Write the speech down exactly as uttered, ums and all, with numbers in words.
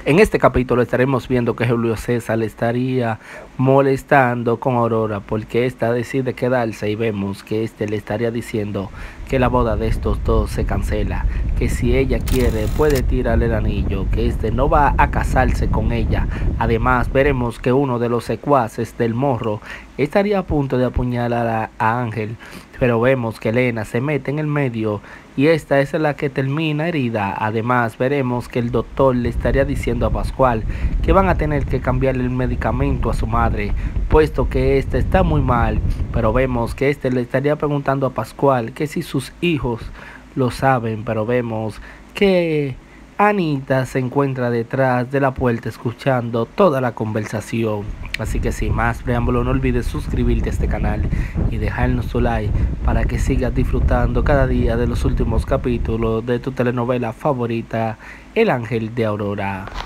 En este capítulo estaremos viendo que Julio César le estaría molestando con Aurora porque ésta decide quedarse, y vemos que este le estaría diciendo que la boda de estos dos se cancela, que si ella quiere puede tirarle el anillo, que este no va a casarse con ella. Además veremos que uno de los secuaces del morro estaría a punto de apuñalar a, a Ángel, pero vemos que Elena se mete en el medio y esta es la que termina herida. Además veremos que el doctor le estaría diciendo a Pascual que van a tener que cambiarle el medicamento a su madre, puesto que ésta está muy mal, pero vemos que este le estaría preguntando a Pascual que si sus hijos lo saben, pero vemos que Anita se encuentra detrás de la puerta escuchando toda la conversación. Así que sin más preámbulo, no olvides suscribirte a este canal y dejarnos tu like para que sigas disfrutando cada día de los últimos capítulos de tu telenovela favorita, El Ángel de Aurora.